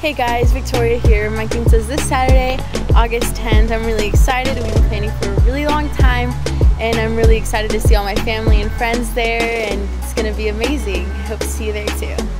Hey guys, Victoria here. My quince is this Saturday, August 10th. I'm really excited. We've been planning for a really long time and I'm really excited to see all my family and friends there, and it's gonna be amazing. I hope to see you there too.